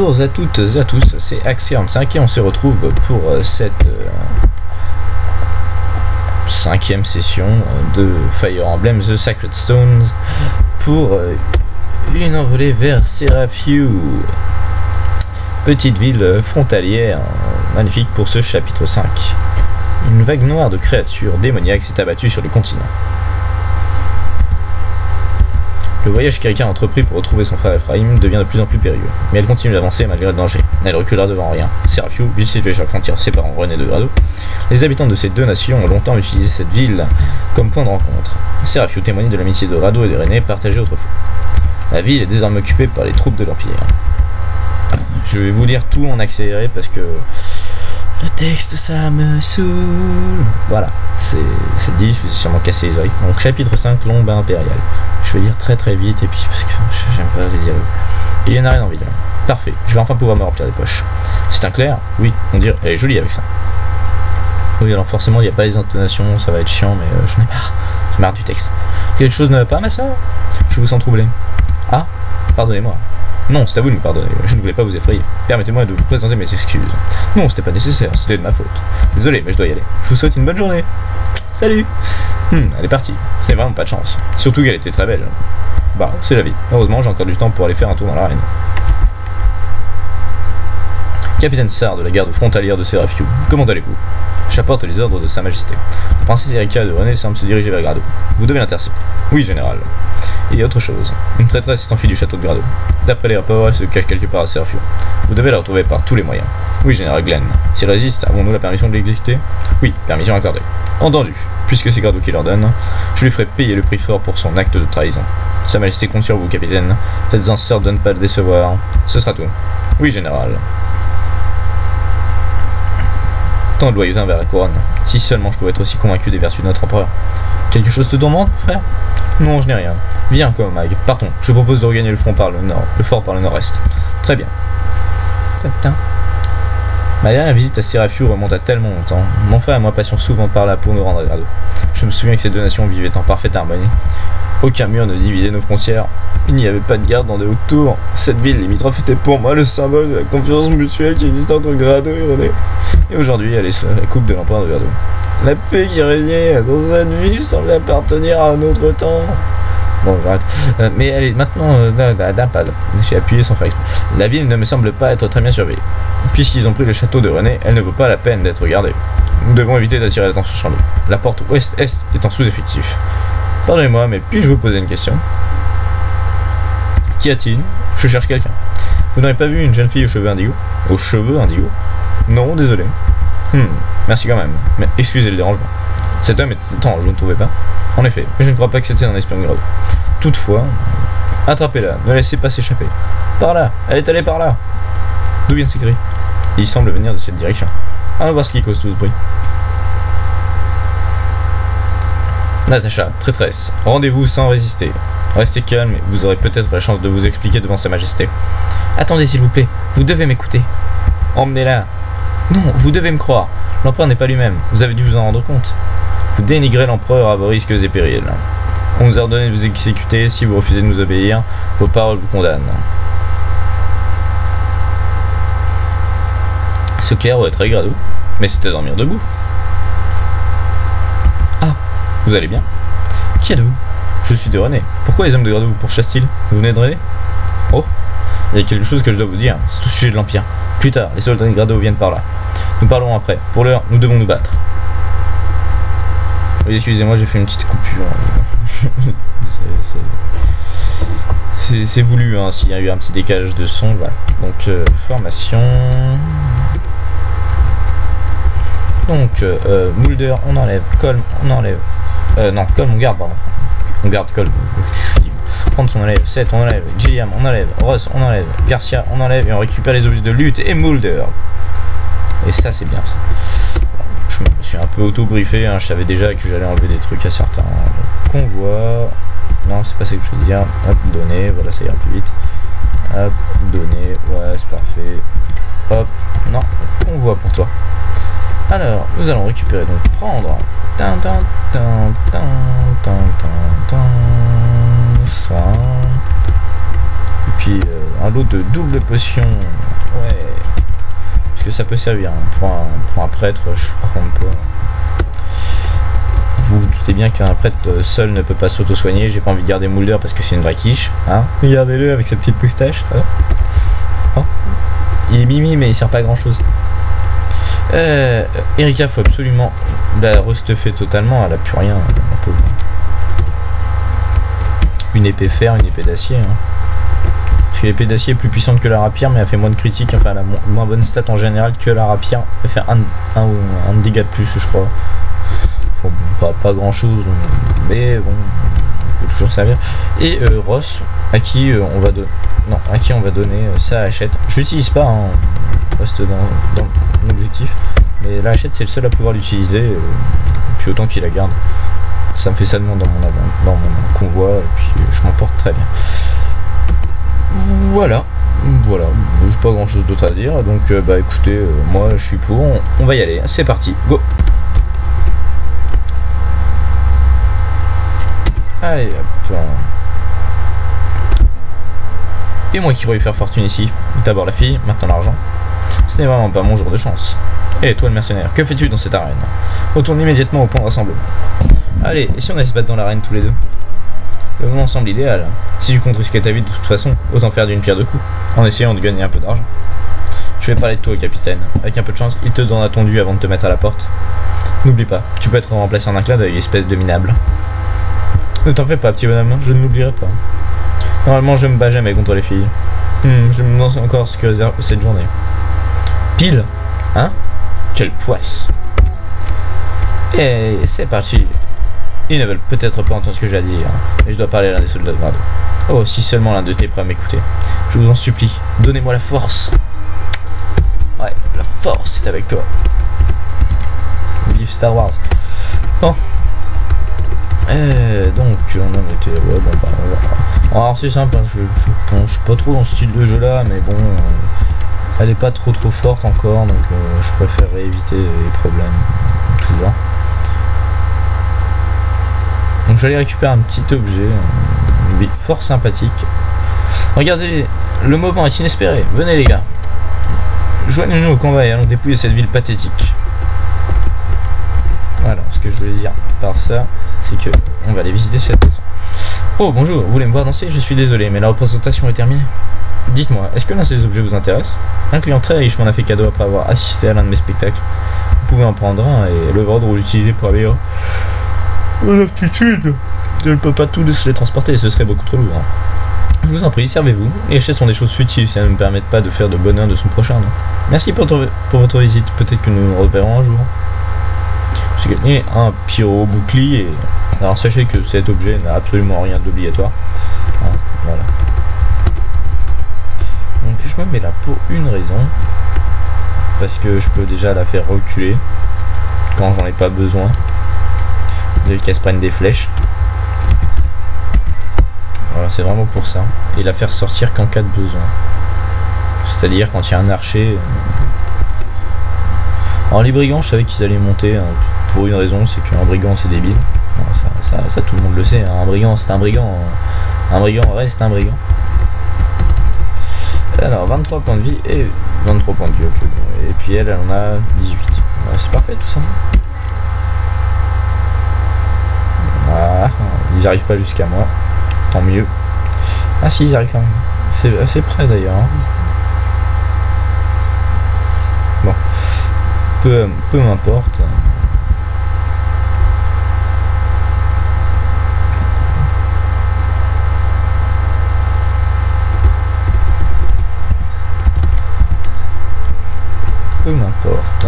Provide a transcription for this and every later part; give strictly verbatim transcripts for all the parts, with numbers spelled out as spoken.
Bonjour à toutes et à tous, c'est Axe quarante-cinq et on se retrouve pour cette euh, cinquième session de Fire Emblem The Sacred Stones pour euh, une envolée vers Seraphyu, petite ville frontalière magnifique pour ce chapitre cinq. Une vague noire de créatures démoniaques s'est abattue sur le continent. Le voyage qu'Erika a entrepris pour retrouver son frère Ephraim devient de plus en plus périlleux, mais elle continue d'avancer malgré le danger. Elle reculera devant rien. Seraphyu, ville située sur la frontière séparant René de Grado, les habitants de ces deux nations ont longtemps utilisé cette ville comme point de rencontre. Seraphyu témoigne de l'amitié de Grado et de René partagée autrefois. La ville est désormais occupée par les troupes de l'Empire. Je vais vous lire tout en accéléré parce que le texte ça me saoule. Voilà, c'est dit, je vais sûrement casser les oreilles. Donc chapitre cinq, l'ombre impériale. Je vais lire très très vite et puis parce que j'aime pas les dialogues. Il y en a rien en ville. Parfait, je vais enfin pouvoir me remplir des poches. C'est un clair? Oui, on dirait, elle est jolie avec ça. Oui, alors forcément il n'y a pas les intonations, ça va être chiant, mais euh, j'en ai marre. J'en ai marre du texte. Quelque chose ne va pas, ma soeur? Je vous sens troublé. Ah, pardonnez-moi. Non, c'est à vous de me pardonner, je ne voulais pas vous effrayer. Permettez-moi de vous présenter mes excuses. Non, c'était pas nécessaire, c'était de ma faute. Désolé, mais je dois y aller. Je vous souhaite une bonne journée. Salut. Hum, elle est partie. Ce n'est vraiment pas de chance. Surtout qu'elle était très belle. Bah, c'est la vie. Heureusement, j'ai encore du temps pour aller faire un tour dans l'arène. Capitaine Sar de la garde frontalière de Seraphyu, comment allez-vous? J'apporte les ordres de Sa Majesté. La princesse Erika de René semble se diriger vers Grado. Vous devez l'intercepter. Oui, général. Et autre chose, une traîtresse s'est enfuie du château de Grado. D'après les rapports, elle se cache quelque part à Seraphyu. Vous devez la retrouver par tous les moyens. Oui, général Glenn. S'il résiste, avons-nous la permission de l'exécuter? Oui, permission accordée. Entendu. Puisque c'est Grado qui l'ordonne, je lui ferai payer le prix fort pour son acte de trahison. Sa Majesté compte sur vous, capitaine. Faites en sorte de ne pas le décevoir. Ce sera tout. Oui, général. Tant de loyauté envers la couronne. Si seulement je pouvais être aussi convaincu des vertus de notre empereur. Quelque chose te tourmente, frère? Non, je n'ai rien. Viens, Komag, partons. Je propose de regagner le front par le nord, le fort par le nord-est. Très bien. Ma dernière visite à Seraphyu remonte à tellement longtemps. Mon frère et moi passions souvent par là pour nous rendre à Grado. Je me souviens que ces deux nations vivaient en parfaite harmonie. Aucun mur ne divisait nos frontières. Il n'y avait pas de garde dans de hautes tours. Cette ville limitrophe était pour moi le symbole de la confiance mutuelle qui existait entre Grado et René. Et aujourd'hui, elle est la coupe de l'empereur de Grado. La paix qui régnait dans cette ville semblait appartenir à un autre temps. Bon, j'arrête. Euh, mais elle est maintenant euh, d'impale. J'ai appuyé sans faire exprès. La ville ne me semble pas être très bien surveillée. Puisqu'ils ont pris le château de René, elle ne vaut pas la peine d'être gardée. Nous devons éviter d'attirer l'attention sur nous. La porte ouest-est est en sous-effectif. Pardonnez-moi, mais puis-je vous poser une question? Qu'y a-t-il? Je cherche quelqu'un. Vous n'aurez pas vu une jeune fille aux cheveux indigo? Aux cheveux indigo? Non, désolé. Hmm, merci quand même, mais excusez le dérangement. Cet homme est étrange, vous ne trouvez pas? En effet, mais je ne crois pas que c'était un espion de Grado. Toutefois, attrapez-la, ne la laissez pas s'échapper. Par là, elle est allée par là. D'où viennent ces cris? Il semble venir de cette direction. Allons voir ce qui cause tout ce bruit. Natacha, traîtresse, rendez-vous sans résister. Restez calme et vous aurez peut-être la chance de vous expliquer devant Sa Majesté. Attendez s'il vous plaît, vous devez m'écouter. Emmenez-la. Non, vous devez me croire. L'empereur n'est pas lui-même, vous avez dû vous en rendre compte. Vous dénigrez l'empereur à vos risques et périls. On nous a ordonné de vous exécuter, si vous refusez de nous obéir, vos paroles vous condamnent. Ce clair aurait très Grado, mais c'était dormir debout. Ah, vous allez bien? Qui êtes-vous? Je suis de René. Pourquoi les hommes de Grado vous pourchassent-ils? Vous venez de René? Oh, il y a quelque chose que je dois vous dire, c'est au sujet de l'Empire. Plus tard, les soldats de Grado viennent par là. Nous parlerons après. Pour l'heure, nous devons nous battre. Oui, excusez-moi, j'ai fait une petite coupure. C'est voulu, hein, s'il y a eu un petit décalage de son. Voilà. Donc, euh, formation. Donc, euh, Mulder, on enlève. Colm, on enlève. Euh, non, Colm, on garde, pardon. On garde Colm. Prendre on enlève. Seth, on enlève. Gilliam, on enlève. Ross, on enlève. Garcia, on enlève. Et on récupère les objets de lutte. Et Mulder. Et ça, c'est bien ça. Je me suis un peu auto-briefé, hein. Je savais déjà que j'allais enlever des trucs à certains convois. Non, c'est pas ça que je voulais dire. Hop, donner, voilà, ça ira plus vite. Hop, donner, ouais, c'est parfait. Hop, non, convoi pour toi. Alors, nous allons récupérer, donc prendre. Tin, tin, tin, tin, tin, tin, tin, ça. Et puis, euh, un lot de double potions Ouais. Parce que ça peut servir hein. pour, un, pour un prêtre, je crois qu'on peut. Vous vous doutez bien qu'un prêtre seul ne peut pas s'auto-soigner. J'ai pas envie de garder Mulder parce que c'est une vraie quiche. Hein. Regardez-le avec sa petite moustache. Hein. Oh. Il est mimi mais il sert pas à grand chose. Euh, Erika, faut absolument la restuffer totalement. Elle a plus rien. La pauvre. Une épée fer, une épée d'acier. Hein. Parce que l'épée d'acier est plus puissante que la rapière, mais elle fait moins de critiques. Enfin, elle a mo moins bonne stat en général que la rapière. Elle fait un, un, un dégât de plus, je crois. Bon, pas, pas grand chose, mais bon, on peut toujours servir. Et euh, Ross, à qui euh, on va donner, non, à qui on va donner euh, sa hachette. Je l'utilise pas, hein, on reste dans, dans l'objectif, mais la hachette c'est le seul à pouvoir l'utiliser, euh, puis autant qu'il la garde. Ça me fait salement dans mon avant, dans mon convoi, et puis euh, je m'en porte très bien. Voilà, voilà, j'ai pas grand chose d'autre à dire, donc euh, bah écoutez, euh, moi je suis pour, on, on va y aller, c'est parti, go. Allez, hop. Et moi qui croyais faire fortune ici. D'abord la fille, maintenant l'argent. Ce n'est vraiment pas mon jour de chance. Et toi le mercenaire, que fais-tu dans cette arène? Retourne immédiatement au point de rassemblement. Allez, et si on allait se battre dans l'arène tous les deux? Le moment semble idéal. Si tu comptes risquer ta vie de toute façon, autant faire d'une pierre deux coups, en essayant de gagner un peu d'argent. Je vais parler de toi au capitaine. Avec un peu de chance, il te donnera ton dû avant de te mettre à la porte. N'oublie pas, tu peux être remplacé en un clin d'œil, espèce de minable. Ne t'en fais pas, petit bonhomme, je ne l'oublierai pas. Normalement, je me bats jamais contre les filles. Hmm, je me demande encore ce que réserve cette journée. Pile? Hein? Quelle poisse! Et c'est parti. Ils ne veulent peut-être pas entendre ce que j'ai à dire, mais je dois parler à l'un des soldats de grade. Oh, si seulement l'un de tes prêts à m'écouter. Je vous en supplie, donnez-moi la force. Ouais, la force est avec toi. Vive Star Wars. Bon. Euh, donc on en était ouais, bon bah voilà. Alors c'est simple hein, je, je penche pas trop dans ce style de jeu là mais bon euh, elle est pas trop trop forte encore donc euh, je préférerais éviter les problèmes toujours. Donc j'allais récupérer un petit objet une ville fort sympathique. Regardez, le moment est inespéré, venez les gars, joignez-nous au combat et allons dépouiller cette ville pathétique. Voilà ce que je voulais dire par ça, c'est que on va aller visiter cette maison. Oh bonjour, vous voulez me voir danser? Je suis désolé, mais la représentation est terminée. Dites-moi, est-ce que l'un de ces objets vous intéresse? Un client très riche m'en a fait cadeau après avoir assisté à l'un de mes spectacles. Vous pouvez en prendre un et le vendre ou l'utiliser pour améliorer mon aptitude. Je ne peux pas tous les transporter, ce serait beaucoup trop lourd. Je vous en prie, servez-vous. Les chaises sont des choses futiles, ça ne me permettent pas de faire de bonheur de son prochain. Non. Merci pour, pour votre visite, peut-être que nous nous reverrons un jour. J'ai gagné un pyro bouclier. Alors sachez que cet objet n'a absolument rien d'obligatoire. Hein, voilà. Donc je me mets là pour une raison. Parce que je peux déjà la faire reculer quand j'en ai pas besoin. Dès qu'elle se prenne des flèches. Voilà, c'est vraiment pour ça. Et la faire sortir qu'en cas de besoin. C'est-à-dire quand il y a un archer. Alors les brigands, je savais qu'ils allaient monter. Hein, pour une raison, c'est qu'un brigand c'est débile. Non, ça, ça, ça tout le monde le sait. Hein. Un brigand c'est un brigand. Un brigand reste un brigand. Alors vingt-trois points de vie et vingt-trois points de vie. Okay, bon. Et puis elle, elle en a dix-huit. Ouais, c'est parfait tout ça. Voilà. Ils arrivent pas jusqu'à moi. Tant mieux. Ah si, ils arrivent quand même. C'est assez près d'ailleurs. Hein. Bon. Peu, peu m'importe. Peu m'importe.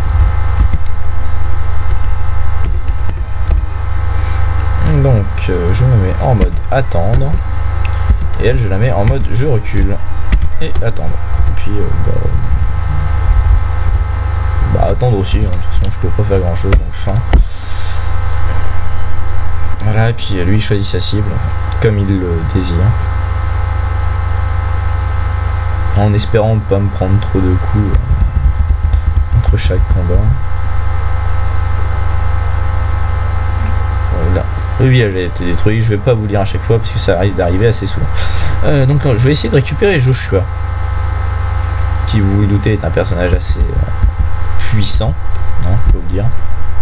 Donc euh, je me mets en mode attendre et elle je la mets en mode je recule et attendre et puis euh, bah, bah attendre aussi hein. De toute façon je peux pas faire grand chose donc fin. Voilà et puis lui il choisit sa cible comme il le désire en espérant ne pas me prendre trop de coups euh, entre chaque combat. Voilà. Le village a été détruit, je vais pas vous lire à chaque fois parce que ça risque d'arriver assez souvent. Euh, donc je vais essayer de récupérer Joshua. qui, vous vous le doutez, est un personnage assez euh, puissant, hein, faut le dire.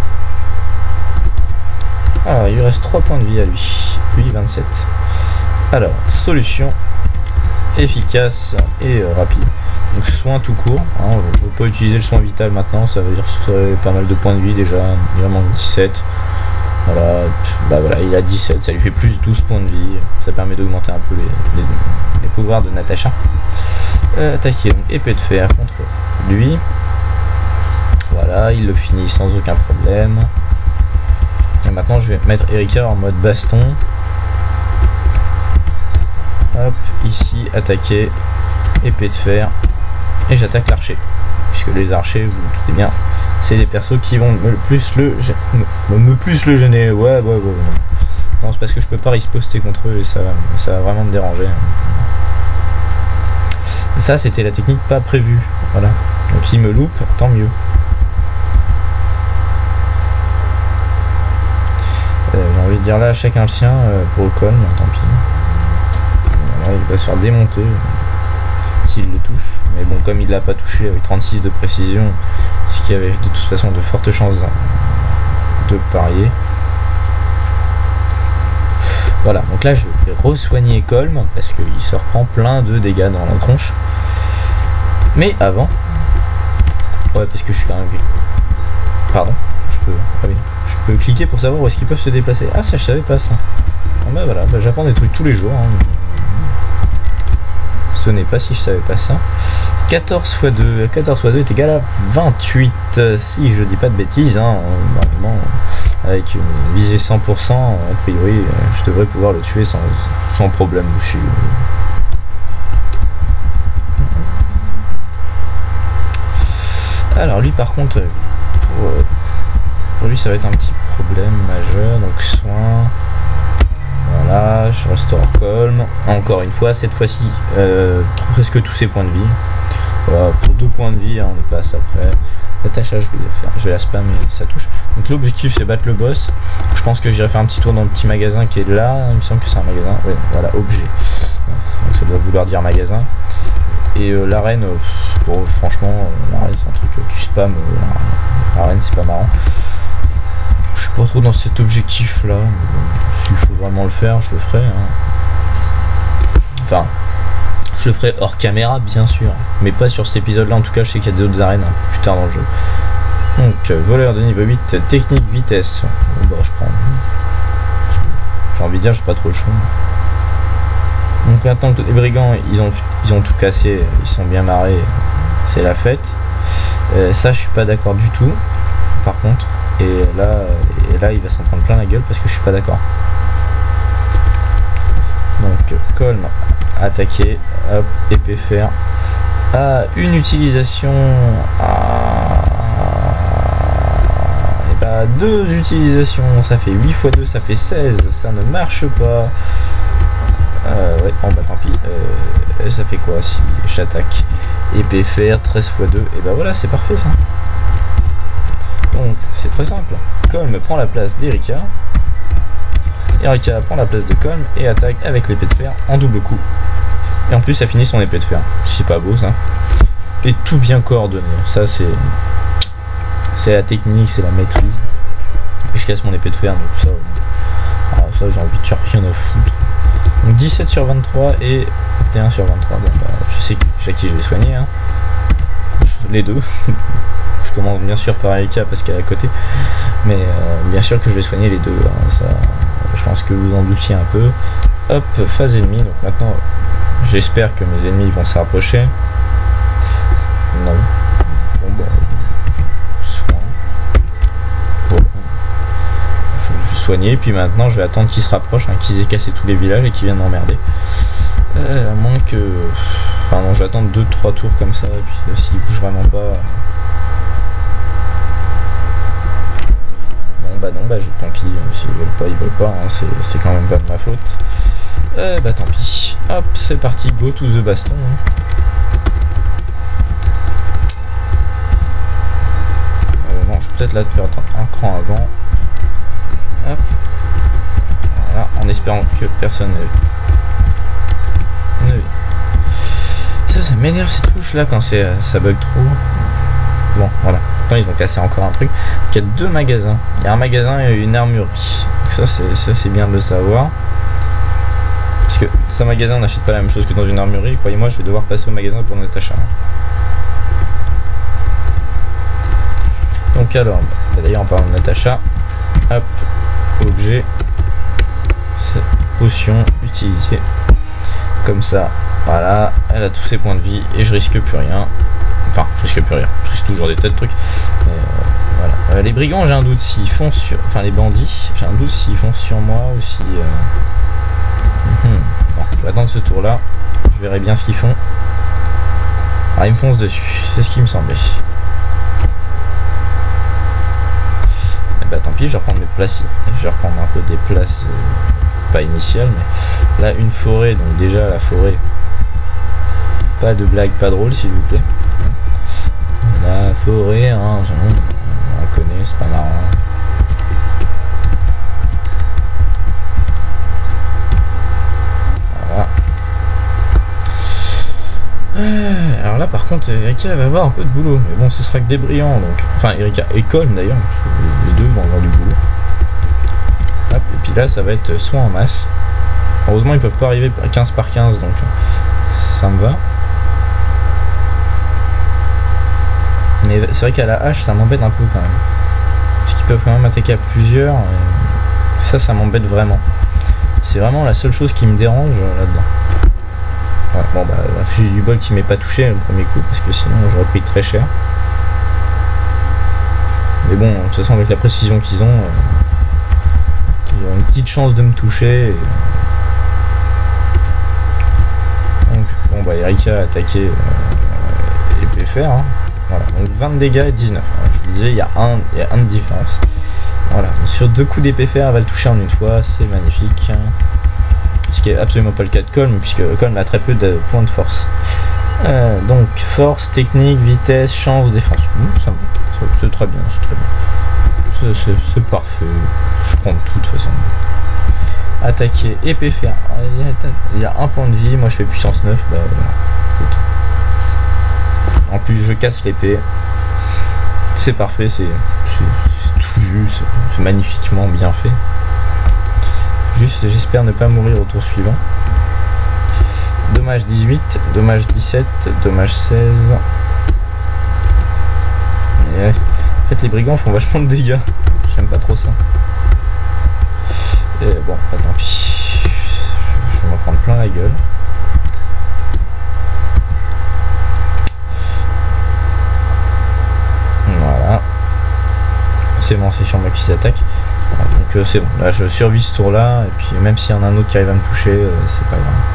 Alors, il lui reste trois points de vie à lui. Lui, vingt-sept. Alors, solution efficace et euh, rapide. Donc, soin tout court. Hein, on ne peut pas utiliser le soin vital maintenant, ça veut dire que c'est pas mal de points de vie déjà. Il en manque dix-sept. Voilà, bah voilà, il a dix-sept, ça lui fait plus douze points de vie. Ça permet d'augmenter un peu les, les, les pouvoirs de Natacha. Euh, attaquer donc épée de fer contre lui. Voilà, il le finit sans aucun problème. Et maintenant je vais mettre Erika en mode baston. Hop, ici, attaquer, épée de fer. Et j'attaque l'archer. Puisque les archers, vous vous doutez bien, c'est les persos qui vont me plus le, me, me plus le gêner. Ouais, ouais, ouais. ouais. Non, c'est parce que je peux pas riposter contre eux et ça, ça va vraiment me déranger. Ça, c'était la technique pas prévue. Voilà. Donc s'il me loupe, tant mieux. Euh, J'ai envie de dire là, chacun le sien euh, pour le con, tant pis. Voilà, il va se faire démonter euh, s'il le touche. Mais bon, comme il l'a pas touché avec trente-six de précision, ce qui avait de toute façon de fortes chances de parier. Voilà, donc là je vais re-soigner Colm parce qu'il se reprend plein de dégâts dans la tronche. Mais avant, ouais, parce que je suis quand même. Pardon, je peux, ah oui, je peux cliquer pour savoir où est-ce qu'ils peuvent se déplacer. Ah, ça je savais pas ça. Bon, bah voilà, bah, j'apprends des trucs tous les jours. Hein. Ce n'est pas si je savais pas ça. quatorze fois deux, quatorze fois deux est égal à vingt-huit, si je dis pas de bêtises, hein, normalement, avec une visée cent pour cent, a priori, je devrais pouvoir le tuer sans, sans problème aussi. Alors lui par contre, pour, pour lui ça va être un petit problème majeur, donc soin. Voilà, je restaure Colm. Encore une fois, cette fois-ci, euh, presque tous ses points de vie. Voilà, pour deux points de vie, hein, on passe après. Natacha, je vais le faire, je vais la spam et ça touche. Donc l'objectif c'est battre le boss. Je pense que j'irai faire un petit tour dans le petit magasin qui est là. Il me semble que c'est un magasin. Oui, voilà, objet. Donc ça doit vouloir dire magasin. Et euh, l'arène, euh, bon, franchement, euh, l'arène c'est un truc, euh, tu spam. Euh, l'arène c'est pas marrant. Je suis pas trop dans cet objectif là. S'il faut vraiment le faire, je le ferai. Hein. Enfin, je le ferai hors caméra, bien sûr. Mais pas sur cet épisode là. En tout cas, je sais qu'il y a d'autres arènes hein, plus tard dans le jeu. Donc, euh, voleur de niveau huit, technique, vitesse. Bon, bah, je prends. J'ai envie de dire, j'ai pas trop le choix. Donc, maintenant que les brigands, ils ont, ils ont tout cassé, ils sont bien marrés. C'est la fête. Euh, ça, je suis pas d'accord du tout. Par contre. Et là, et là, il va s'en prendre plein la gueule parce que je suis pas d'accord. Donc, Colm, attaquer, hop, épée fer. Ah, une utilisation. Ah, et bah, deux utilisations. Ça fait huit fois deux, ça fait seize. Ça ne marche pas. Euh, ouais, bon, bah tant pis. Euh, ça fait quoi si j'attaque épée fer, treize fois deux. Et bah voilà, c'est parfait ça. Donc c'est très simple. Colm prend la place d'Erika. Erika prend la place de Colm et attaque avec l'épée de fer en double coup. Et en plus ça finit son épée de fer. C'est pas beau ça. Et tout bien coordonné. Ça c'est c'est la technique, c'est la maîtrise. Et je casse mon épée de fer donc ça. Alors ça j'ai envie de faire rien à foutre. Donc dix-sept sur vingt-trois et vingt et un sur vingt-trois. Bon bah je sais à qui je vais soigner hein. Les deux. Je commence bien sûr par Erika parce qu'elle est à côté, mais euh, bien sûr que je vais soigner les deux. Hein, ça, je pense que vous en doutiez un peu. Hop, phase ennemie. Donc maintenant, j'espère que mes ennemis vont se rapprocher. Non. Bon bah, soin. Bon. Je, je soigner, puis maintenant je vais attendre qu'ils se rapprochent, hein, qu'ils aient cassé tous les villages et qu'ils viennent m'emmerder. Euh, à moins que, enfin non, je vais attendre deux trois tours comme ça, et puis euh, s'ils bougent vraiment pas. Bah non, bah je, tant pis, s'ils veulent pas, ils veulent pas, hein, c'est quand même pas de ma faute. Euh, bah tant pis. Hop, c'est parti, go to the baston. Hein. Euh, non, je vais peut-être là te faire un cran avant. Hop. Voilà, en espérant que personne ne vit. Ça ça m'énerve ces touches là quand c'est ça bug trop. Bon, voilà. Attends, ils ont cassé encore un truc. Donc, il y a deux magasins. Il y a un magasin et une armurerie. Donc ça, c'est ça, c'est bien de le savoir. Parce que dans un magasin, on n'achète pas la même chose que dans une armurerie. Croyez-moi, je vais devoir passer au magasin pour Natacha. Donc alors, bah, d'ailleurs, en parlant de Natacha, hop, objet, potion utilisée. Comme ça, voilà, elle a tous ses points de vie et je risque plus rien. Enfin, je risque plus rien. Je risque toujours des tas de trucs. Mais euh, voilà. Euh, les brigands, j'ai un doute s'ils font sur... Enfin, les bandits, j'ai un doute s'ils font sur moi ou si... Euh... Hmm. Bon, je vais attendre ce tour-là. Je verrai bien ce qu'ils font. Ah, ils me foncent dessus. C'est ce qui me semblait. Et bah, tant pis, je vais reprendre mes places. Je vais reprendre un peu des places... Euh, pas initiales, mais... Là, une forêt. Donc déjà, la forêt... Pas de blague, pas drôle, s'il vous plaît. La forêt, hein, on la connaît, c'est pas marrant. Voilà. Euh, alors là, par contre, Erika elle va avoir un peu de boulot. Mais bon, ce sera que des brillants, donc. Enfin, Erika et Colm d'ailleurs. Les deux vont avoir du boulot. Hop, et puis là, ça va être soin en masse. Heureusement, ils peuvent pas arriver à quinze par quinze, donc ça me va. Mais c'est vrai qu'à la hache ça m'embête un peu quand même. Parce qu'ils peuvent quand même attaquer à plusieurs. Et ça, ça m'embête vraiment. C'est vraiment la seule chose qui me dérange là-dedans. Ouais, bon bah j'ai du bol qui m'est pas touché le premier coup. Parce que sinon j'aurais pris très cher. Mais bon, de toute façon avec la précision qu'ils ont, euh, ils ont une petite chance de me toucher. Et... Donc bon bah Erika a attaqué euh, et P F R. Hein. Voilà, donc vingt de dégâts et dix-neuf. Voilà, je vous disais, il y a un, il y a un de différence. Voilà, donc sur deux coups d'épée fer, elle va le toucher en une fois, c'est magnifique. Ce qui est absolument pas le cas de Colm, puisque Colm a très peu de points de force. Euh, donc, force, technique, vitesse, chance, défense. Mmh, ça, ça, c'est très bien, c'est très bien. C'est parfait. Je prends tout de toute façon. Attaquer, épée fer. Il y a un point de vie, moi je fais puissance neuf, bah voilà. En plus, je casse l'épée. C'est parfait, c'est tout vu, c'est magnifiquement bien fait. Juste, j'espère ne pas mourir au tour suivant. Dommage dix-huit, dommage dix-sept, dommage seize. Et, en fait, les brigands font vachement de dégâts. J'aime pas trop ça. Et bon, bah, tant pis. Je vais m'en prendre plein la gueule. Voilà. Forcément, c'est sur moi qui s'attaque. Voilà, donc euh, c'est bon. Là, je survis ce tour-là. Et puis, même s'il y en a un autre qui arrive à me toucher, euh, c'est pas grave.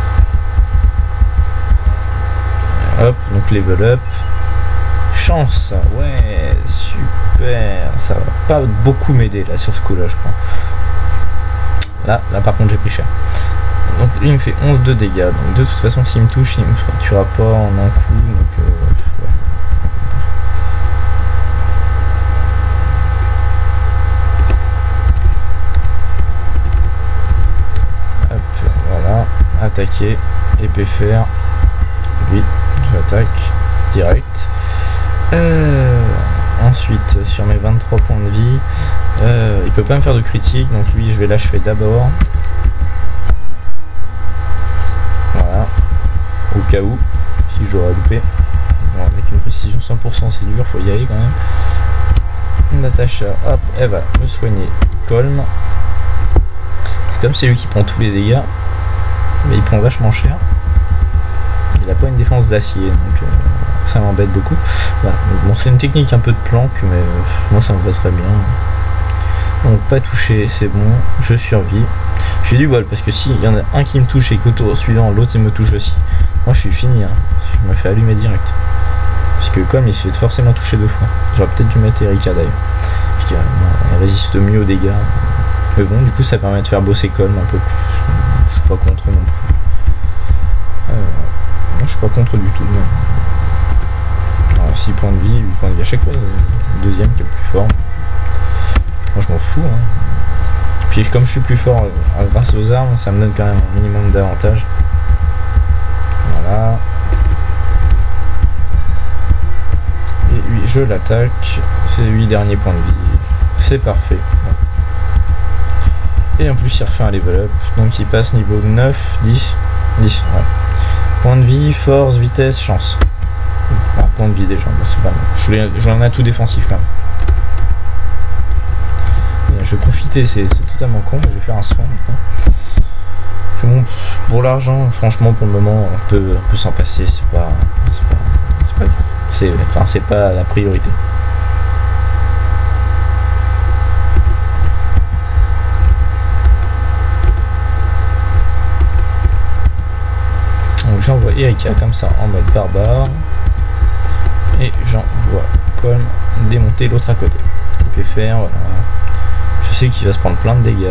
Hop, donc level up. Chance. Ouais, super. Ça va pas beaucoup m'aider là sur ce coup-là, je crois. Là, là par contre, j'ai pris cher. Donc, il me fait onze de dégâts. Donc, de toute façon, s'il me touche, il me tuera pas en un coup. Donc, euh, ouais. Attaquer, épée fer, lui, j'attaque direct. Euh, ensuite, sur mes vingt-trois points de vie, euh, il peut pas me faire de critique, donc lui, je vais l'achever d'abord. Voilà, au cas où, si je dois louper. Bon, avec une précision cent pour cent, c'est dur, faut y aller quand même. Natacha, hop, elle va me soigner. Colm. Comme c'est lui qui prend tous les dégâts. Mais il prend vachement cher. Il a pas une défense d'acier, donc euh, ça m'embête beaucoup. Voilà. Bon, c'est une technique un peu de planque, mais euh, moi ça me va très bien. Donc pas touché, c'est bon, je survis. J'ai du bol parce que si il y en a un qui me touche et qu'au tour suivant l'autre il me touche aussi, moi je suis fini. Hein. Je me fais allumer direct. Parce que comme il se fait forcément toucher deux fois. J'aurais peut-être dû mettre Erika d'ailleurs. Parce qu'elle résiste mieux aux dégâts. Mais bon, du coup ça permet de faire bosser Colm un peu plus. Je suis pas contre non plus. Euh, non, je suis pas contre du tout. Alors, six points de vie, huit points de vie à chaque fois. Le deuxième qui est le plus fort. Moi je m'en fous. Hein. Puis comme je suis plus fort euh, grâce aux armes, ça me donne quand même un minimum d'avantage. Voilà. je l'attaque. C'est huit derniers points de vie. C'est parfait. Et en plus il refait un level up. Donc il passe niveau neuf, dix, dix. Ouais. Point de vie, force, vitesse, chance. Ah, point de vie déjà, bon, c'est pas mal. J'en ai tout défensif quand même. Et je vais profiter, c'est totalement con, mais je vais faire un soin maintenant. Bon, pour l'argent, franchement, pour le moment, on peut, on peut s'en passer. C'est pas, c'est pas, c'est pas, c'est, enfin, c'est pas la priorité. Donc j'envoie Erika comme ça en mode barbare. Et j'envoie Colm démonter l'autre à côté. Il peut faire, voilà. Je sais qu'il va se prendre plein de dégâts.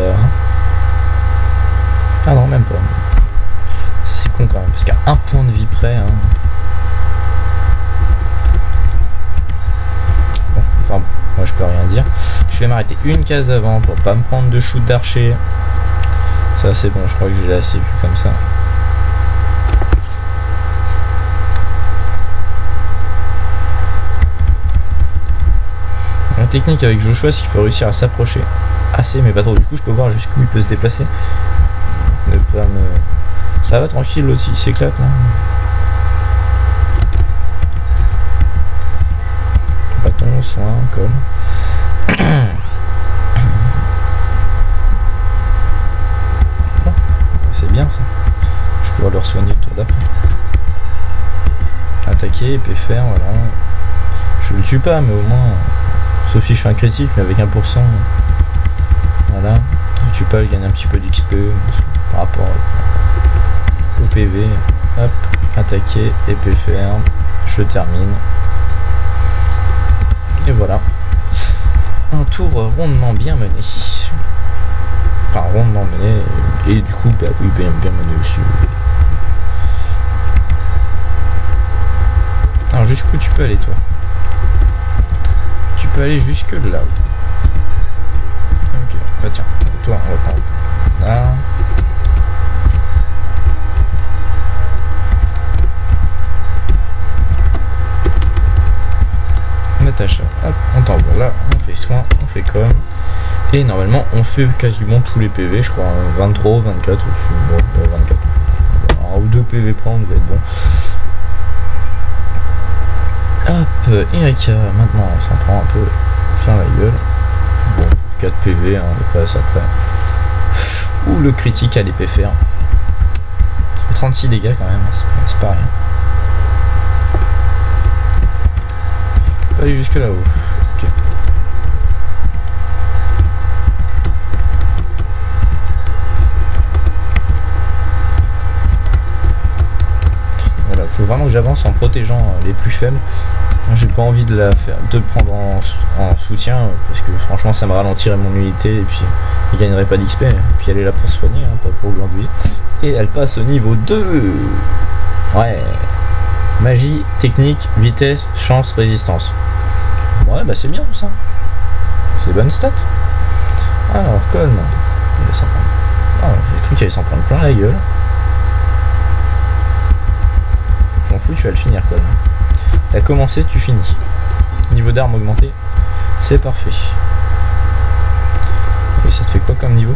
Ah non, même pas. C'est con quand même, parce qu'à un point de vie près. Hein. Bon, enfin, moi je peux rien dire. Je vais m'arrêter une case avant pour pas me prendre de shoot d'archer. Ça c'est bon, je crois que j'ai assez vu comme ça. La technique avec Joshua, c'est qu'il faut réussir à s'approcher assez, mais pas trop. Du coup, je peux voir jusqu'où il peut se déplacer. Ne pas me... Ça va tranquille, l'autre il s'éclate là. Bâton, soin, comme. Bon, c'est bien ça. Je pourrais le soigner le tour d'après. Attaquer, épée faire, voilà. Je le tue pas, mais au moins. Sauf si je fais un critique, mais avec un pour cent. Voilà. Je tue pas, je gagne un petit peu d'X P par rapport au P V. Hop, attaquer, épée ferme. Je termine. Et voilà. Un tour rondement bien mené. Enfin, rondement mené. Et du coup, bah oui, bien, bien mené aussi. Alors, jusqu'où tu peux aller, toi? Tu peux aller jusque là. Ok, bah tiens, toi on va prendre là. Natacha, hop, on t'envoie là, on fait soin, on fait comme. Et normalement on fait quasiment tous les P V, je crois, vingt-trois, vingt-quatre, bon, vingt-quatre. Un ou deux P V prendre, va être bon. Hop, Erika, maintenant on s'en prend un peu plein la gueule. Bon, quatre P V, hein, on passe après. Ou le critique à l'épée fer. Ça fait trente-six dégâts quand même, c'est pas, pas rien. On peut aller jusque là-haut. Ok. Voilà, faut vraiment que j'avance en protégeant les plus faibles. J'ai pas envie de la faire, de le prendre en, en soutien parce que franchement ça me ralentirait mon unité et puis il gagnerait pas d'X P. Et puis elle est là pour soigner, hein, pas pour glandouiller. Et elle passe au niveau deux. Ouais. Magie, technique, vitesse, chance, résistance. Ouais, bah c'est bien tout ça. C'est bonne stat. Alors, Colm. Il va s'en prendre. Ah, j'ai cru qu'il allait s'en prendre plein la gueule. J'en fous, tu vas le finir, Colm. T'as commencé, tu finis. Niveau d'armes augmenté, c'est parfait. Et ça te fait quoi comme niveau?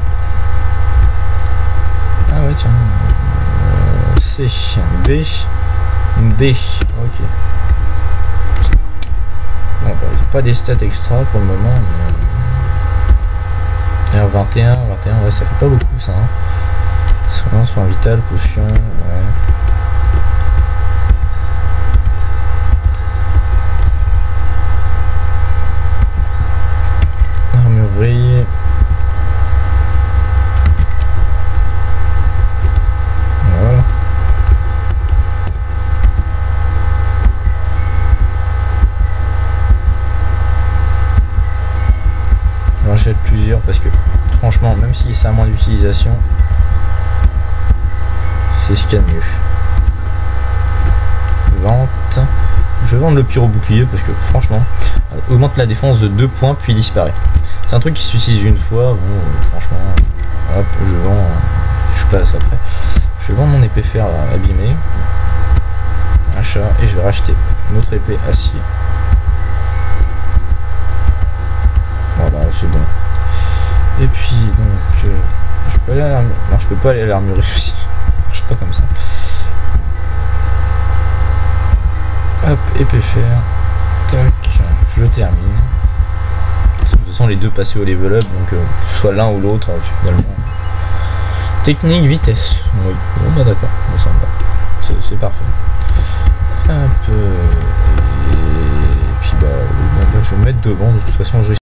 Ah ouais, tiens. Euh, C, B, D. Ok. Bon, bah, pas des stats extra pour le moment, mais. R vingt et un, vingt et un, ouais, ça fait pas beaucoup ça. Hein. Soin, soin vital, potion, ouais. Armurerie. Voilà. J'en achète plusieurs parce que franchement, même si ça a moins d'utilisation, c'est ce qu'il y a de mieux. Vente. Je vais vendre le pyro bouclier parce que franchement, augmente la défense de deux points puis disparaît. C'est un truc qui s'utilise une fois. Bon, franchement, hop, je vends. Je passe après. Je vais vendre mon épée fer abîmée. Achat et je vais racheter une autre épée acier. c'est bon. Et puis donc euh, je peux aller à l'armurerie. Non, je peux pas aller à l'armurerie aussi. Je suis pas comme ça. Hop, épée fer. Tac, je le termine. De toute façon les deux passaient au level up, donc euh, soit l'un ou l'autre euh, finalement. Technique, vitesse. Oui, bon bah d'accord, ça me va. C'est parfait. Un peu. Et puis bah, oui, bon, bah, je vais me mettre devant, de toute façon je